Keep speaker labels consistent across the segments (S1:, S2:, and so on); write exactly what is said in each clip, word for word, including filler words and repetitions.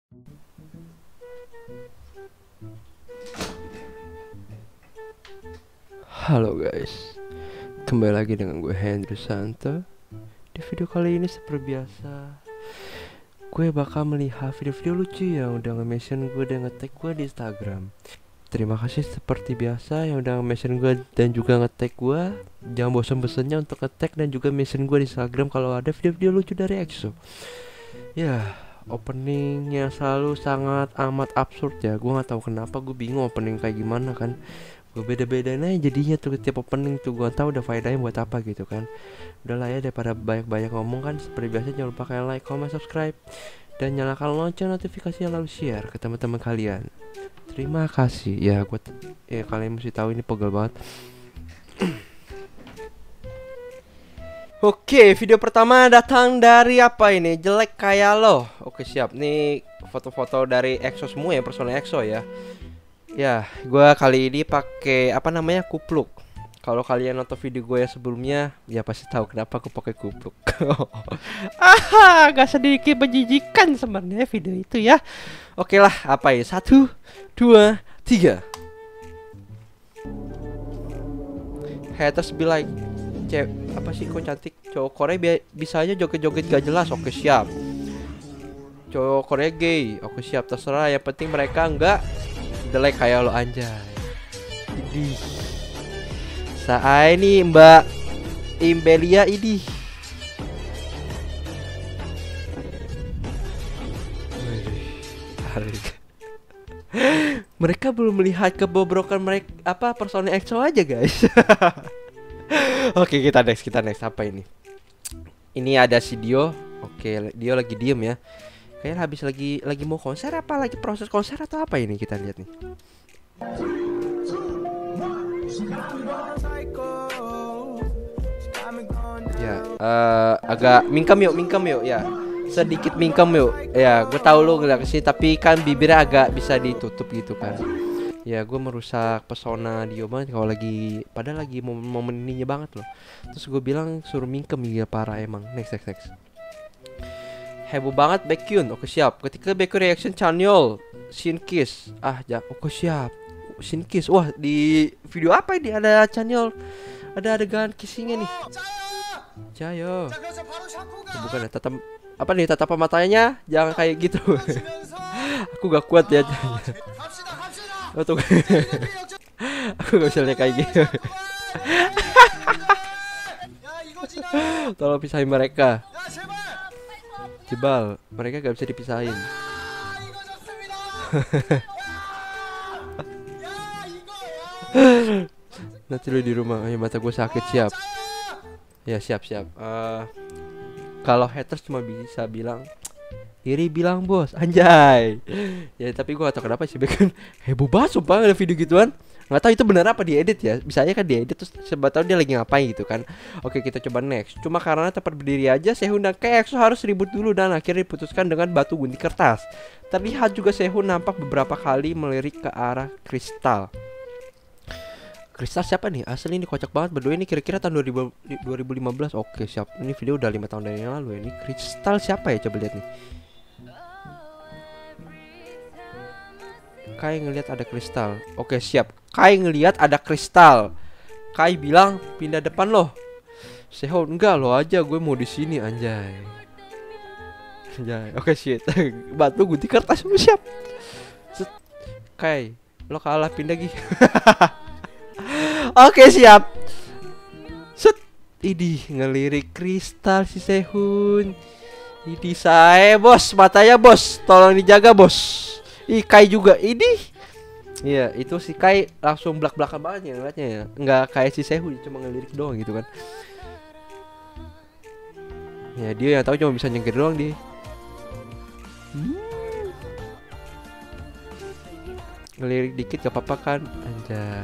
S1: Halo guys, kembali lagi dengan gue Hendry Santo. Di video kali ini seperti biasa, gue bakal melihat video-video lucu yang udah nge-mention gue dan nge-tag gue di Instagram. Terima kasih seperti biasa yang udah nge-mention gue dan juga nge-tag gue. Jangan bosan-bosannya untuk nge-tag dan juga mention gue di Instagram kalau ada video-video lucu dari EXO. Ya, openingnya selalu sangat amat absurd ya. Gue nggak tahu kenapa, gue bingung opening kayak gimana kan. Gue beda-bedain aja jadinya tuh tiap opening tuh, gue tahu udah faedahnya buat apa gitu kan. Udah lah ya, daripada banyak-banyak ngomong kan, seperti biasa jangan lupa kalian like, comment, subscribe, dan nyalakan lonceng notifikasinya, lalu share ke teman-teman kalian. Terima kasih ya. Gue ya kalian mesti tahu ini pegel banget. Oke, video pertama datang dari apa ini? Jelek kayak lo. Oke, siap. Nih foto-foto dari EXO semua ya, personel EXO ya. Ya, gue kali ini pakai apa namanya, kupluk. Kalau kalian nonton video gue yang sebelumnya, ya pasti tahu kenapa aku pakai kupluk. Ah, agak sedikit menjijikan sebenarnya video itu ya. Oke lah, apa ya? Satu, dua, tiga. Haters be like, cewek apa sih kok cantik? Cowok Korea bi bisa aja joget-joget gak jelas. Oke siap. Cowok Korea gay. Oke siap, terserah. Yang penting mereka enggak jelek kayak lo, anjay. Idih. Saat ini Mbak Imbelia ini. Mereka belum melihat kebobrokan mereka apa personil EXO aja guys. Oke, kita next, kita next apa ini? Ini ada si Dio. Oke, Dio lagi diem ya. Kayaknya habis lagi lagi mau konser apa lagi proses konser atau apa ini, kita lihat nih. Ya, uh, agak mingkem yuk, mingkem yuk ya. Sedikit mingkem yuk. Ya, gue tahu lo ngeliat kesini tapi kan bibirnya agak bisa ditutup gitu kan. Ya, gue merusak pesona Dio banget kalau lagi, padahal lagi momen-momen ininya banget loh. Terus gue bilang suruh mingkem, ya parah emang. Next, next, next. Heboh banget Baekhyun. Oke siap. Ketika Baekhyun reaction Chanyeol Shin Kiss. Ah ya, oke siap. Shin Kiss. Wah, di video apa ini ada Chanyeol, ada adegan kissingnya nih. Jayo. Oh, bukan ya, tatap apa nih, tatapan matanya jangan kayak gitu. Aku gak kuat ya. Oh, tuh. Aku gak bisa lihat kayak gitu. Tolong pisahin mereka. Jebal, mereka gak bisa dipisahin. Nanti lu di rumah, ayo mata gue sakit, siap. Ya siap siap. Uh, kalau haters cuma bisa bilang, iri bilang bos, anjay. Ya tapi gue gak tau kenapa sih Baekhyun heboh banget sumpah ada video gituan. Nggak tahu itu benar apa diedit ya. Bisa aja kan diedit terus sebab tahu dia lagi ngapain gitu kan. Oke, kita coba next. Cuma karena tempat berdiri aja Sehun dan K E X O harus ribut dulu dan akhirnya diputuskan dengan batu gunting kertas. Terlihat juga Sehun nampak beberapa kali melirik ke arah Kristal. Kristal siapa nih? Asli ini kocak banget berdua ini, kira-kira tahun dua ribu lima belas. Oke siap. Ini video udah lima tahun dari yang lalu ya. Ini Kristal siapa ya? Coba lihat nih. Kai ngelihat ada kristal. Oke siap. Kai ngelihat ada kristal. Kai bilang pindah depan loh. Sehun enggak lo aja, gue mau di sini anjay. Anjay. Oke shit. Batu gunting kertas siap. Set. Kai, lo kalah, pindah gih. Oke siap. Set. Idih ngelirik kristal si Sehun. Idih saya bos, matanya bos, tolong dijaga bos. Ih, Kai juga ini. Iya, itu si Kai langsung belak-belakan banget ya ngeliatnya ya. Nggak kayak si Sehun cuma ngelirik doang gitu kan. Ya dia yang tahu cuma bisa nyengir doang dia. Hmm. Ngelirik dikit gak apa-apa kan. Anjay.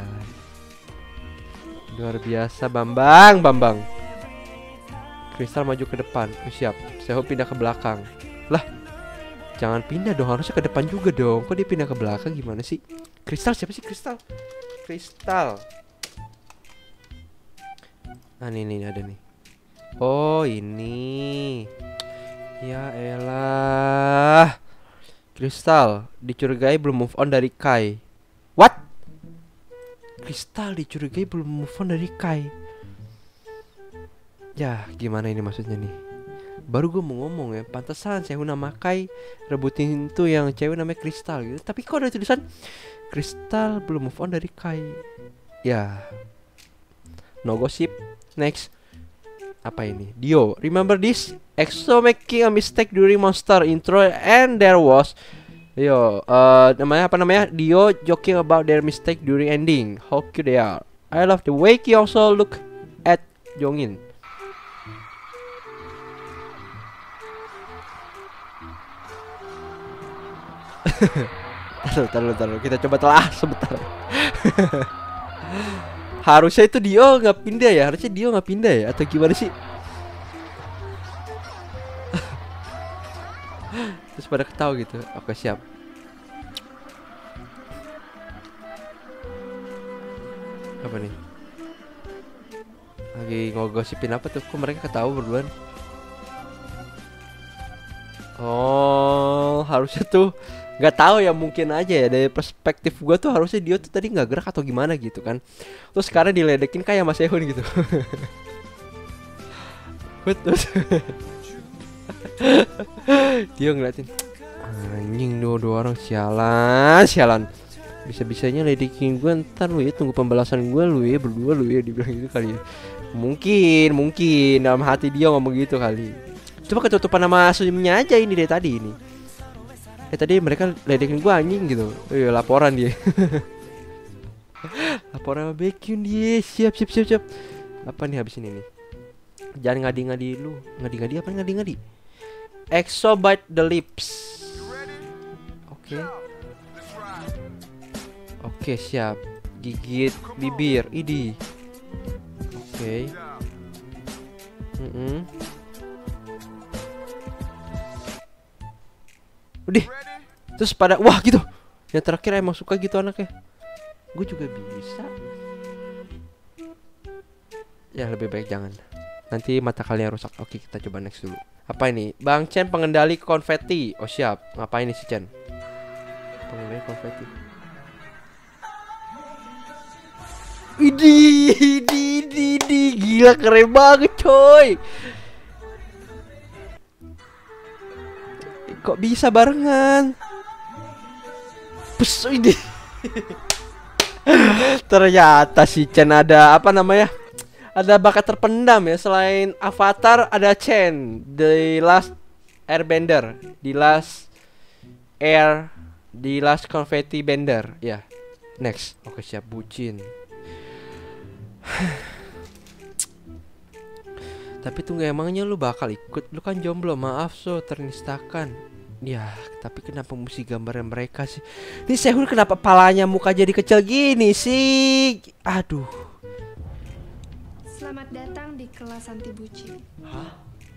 S1: Luar biasa Bambang, Bambang. Kristal maju ke depan. Oh, siap. Sehun pindah ke belakang. Lah, jangan pindah dong, harusnya ke depan juga dong. Kok dia pindah ke belakang gimana sih? Kristal siapa sih Kristal? Kristal. Ah nih nih ada nih. Oh ini. Ya elah. Kristal dicurigai belum move on dari Kai. What? Kristal dicurigai belum move on dari Kai. Ya gimana ini maksudnya nih? Baru gue mau ngomong ya, pantesan Sehun sama Kai rebutin tuh yang cewek namanya Kristal gitu. Tapi kok ada tulisan Kristal belum move on dari Kai. Ya, no gosip. Next. Apa ini? Dio, remember this? EXO making a mistake during monster intro and there was Yo, uh, namanya apa namanya? Dio joking about their mistake during ending. How cute they are. I love the way Kyungsoo look at Jongin. Taruh, taruh, taruh. Kita coba telah sebentar. Harusnya itu Dio nggak pindah ya, harusnya Dio nggak pindah ya, atau gimana sih? Terus pada ketawa gitu. Oke siap. Apa nih? Lagi ngogosipin apa tuh? Kok mereka ketawa berduaan? Oh, harusnya tuh nggak tahu ya, mungkin aja ya dari perspektif gue tuh harusnya dia tuh tadi nggak gerak atau gimana gitu kan. Terus sekarang diledekin kayak Mas Sehun gitu. Betul. Dia ngeliatin anjing, dua-dua orang sialan, sialan. Bisa-bisanya ledekin gue, ntar lu ya tunggu pembalasan gue lu ya berdua lu ya, dibilang gitu kali ya. Mungkin, mungkin dalam hati dia ngomong gitu kali. Coba ketutupan nama senyumnya aja ini dari tadi ini. Eh tadi mereka ledekin gue anjing gitu. Iya laporan dia. Laporan sama Baekhyun dia. Siap siap siap siap. Apa nih habis ini nih? Jangan ngadi-ngadi lu. Ngadi-ngadi apa ngadi-ngadi? EXO bite the lips. Oke. Okay. Oke okay, siap. Gigit bibir. Idi. Oke. Okay. Mm -mm. Udah. Terus pada wah gitu. Yang terakhir emang suka gitu anaknya. Gue juga bisa. Ya lebih baik jangan. Nanti mata kalian rusak. Oke kita coba next dulu. Apa ini? Bang Chen pengendali konfeti. Oh siap. Ngapain nih si Chen? Pengendali konfeti. Widih, di di di gila keren banget coy. Kok bisa barengan? Pus ini. Ternyata si Chen ada apa namanya? Ada bakat terpendam ya, selain Avatar ada Chen, The Last Airbender, The Last Air, The Last Confetti Bender. Ya. Next. Oke siap bucin. Tapi tunggu, emangnya lu bakal ikut? Lu kan jomblo, maaf so ternistakan. Ya, tapi kenapa mesti gambarnya mereka sih? Ini Sehun kenapa palanya muka jadi kecil gini sih? Aduh.
S2: Selamat datang di kelas anti bucin.
S1: Hah?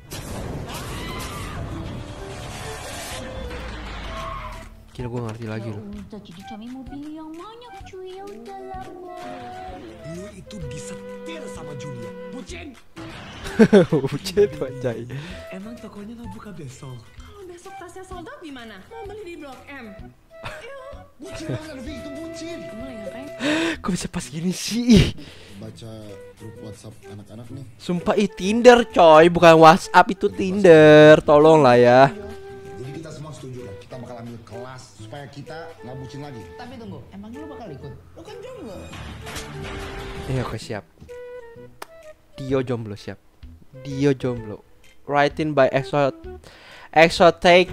S1: Kira gue ngerti lagi loh.
S3: Udah jadi kami mobil yang banyak cuy, udah lama.
S4: Lu itu disetir sama Julia. Bucin.
S1: Bucin anjay.
S4: Emang tokonya nggak buka besok?
S2: Kalau besok tasnya sold out gimana? Mau beli di Blok M.
S4: Bucin banget, lebih itu bucin.
S2: Kamu lagi ngapain?
S1: Kok bisa pas gini sih?
S5: Baca grup WhatsApp anak-anak nih.
S1: Sumpah ih Tinder coy, bukan WhatsApp, itu Tinder. Tolong lah ya.
S5: Jadi kita semua setuju kan? Kita bakal ambil kelas supaya kita nggak bucin lagi.
S6: Tapi tunggu, emang lu bakal ikut? Lu kan jomblo.
S1: Iya oke siap. Dio jomblo siap. Dio jomblo. Written by Exo Exotake.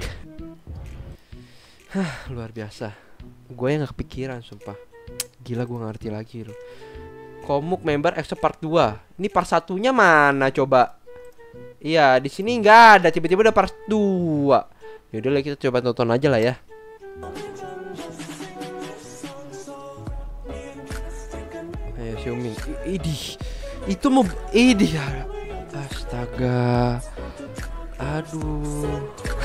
S1: Hah, luar biasa. Gue yang gak kepikiran sumpah. Gila gue gak ngerti lagi loh. Komuk member EXO part dua. Ini part satunya mana coba? Iya, di sini nggak ada, tiba-tiba ada part dua. Yaudah lah kita coba tonton aja lah ya. Ayo Xiaomi. Idih. Itu mau idih ya. Astaga. Aduh.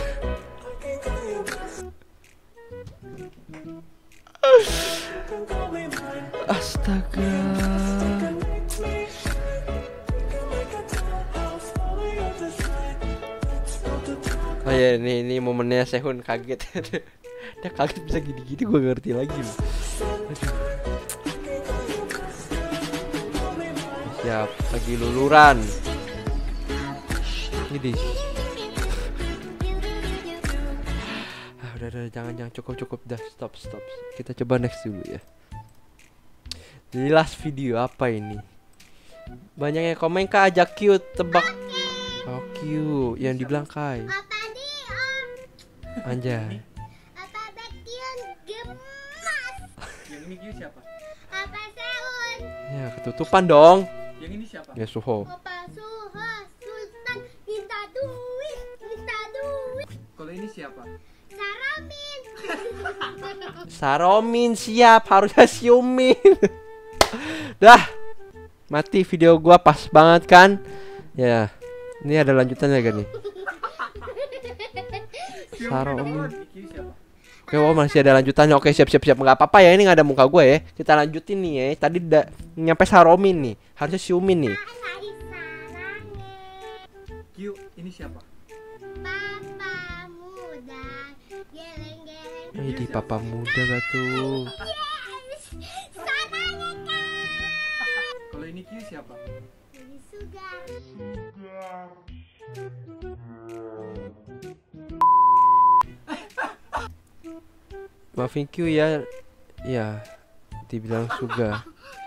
S1: Astaga. Oh ya ini ini momennya Sehun kaget. Dia kaget bisa gini-gini, gue ngerti lagi loh. Aduh. Siap, lagi luluran. Ini. Ah, udah, udah, jangan, jangan, cukup, cukup, dah, stop, stop. Kita coba next dulu ya. Di last video apa ini? Banyak yang komen, Kak, ajak Q tebak. Oh, Q yang dibilang Kai.
S3: Apa di om?
S1: Anjay.
S3: Apa Bekion gemas?
S7: Yang ini Q siapa?
S3: Apa Seun?
S1: Ya, ketutupan dong.
S7: Yang ini siapa?
S1: Ya, Suho.
S3: Apa Suho? Sultan minta duit, minta duit.
S7: Kalau ini siapa?
S3: Saramin.
S1: Saromin siap, harusnya Xiumin. Dah. Mati video gua, pas banget kan? Ya. Ini ada lanjutannya gak nih? Saromin.
S7: Q siapa?
S1: Oke, oh, masih ada lanjutannya. Oke, siap siap siap. Enggak apa-apa ya, ini nggak ada muka gue ya. Kita lanjutin nih ya. Tadi udah nyampe Saromin nih. Harusnya Xiumin nih.
S3: Hari sarangnya.
S7: Q ini siapa?
S3: Papa muda. Geleng-geleng.
S1: Ini di papa muda gak tuh?
S3: Yes. Sarangnya kan.
S7: Kalau ini Q siapa?
S3: Ini sugar.
S1: Maafin Q ya. Ya, dibilang Suga.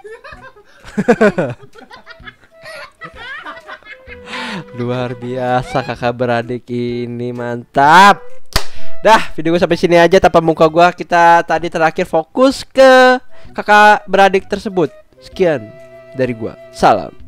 S1: Luar biasa kakak beradik ini, mantap. Dah, video gue sampai sini aja tanpa muka gue. Kita tadi terakhir fokus ke kakak beradik tersebut. Sekian dari gue. Salam.